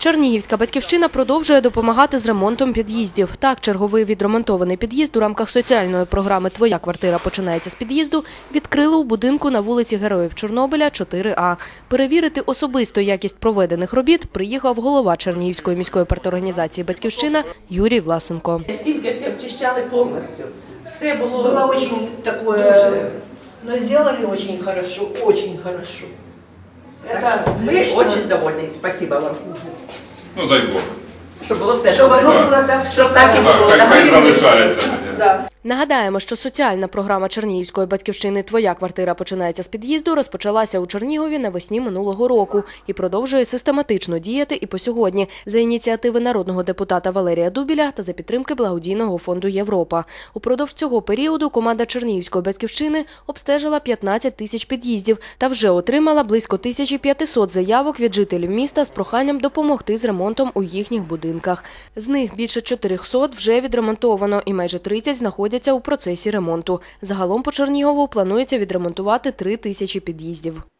Чернігівська батьківщина продовжує допомагати з ремонтом під'їздів. Так, черговий відремонтований під'їзд у рамках соціальної програми «Твоя квартира починається з під'їзду» відкрили у будинку на вулиці Героїв Чорнобиля, 4А. Перевірити особисто якість проведених робіт приїхав голова Чернігівської міської парторганізації «Батьківщина» Юрій Власенко. Стінки ці обчищали повністю. Все було дуже такое, но сделали очень хорошо, очень хорошо. Мы очень довольны, спасибо вам. Ну, дай Бог. Щоб було все Щоб добре. воно було так, Щоб так і було. Хай залишається. Да. Нагадаємо, що соціальна програма Чернігівської батьківщини «Твоя квартира починається з під'їзду» розпочалася у Чернігові навесні минулого року і продовжує систематично діяти і по сьогодні за ініціативи народного депутата Валерія Дубіля та за підтримки благодійного фонду «Європа». Упродовж цього періоду команда Чернігівської батьківщини обстежила 15 тисяч під'їздів та вже отримала близько 1500 заявок від жителів міста з проханням допомогти з ремонтом у їхніх будинках. З них більше 400 вже відремонтовано і майже 30 знаходяться у процесі ремонту. Загалом по Чернігову планується відремонтувати 3000 під'їздів.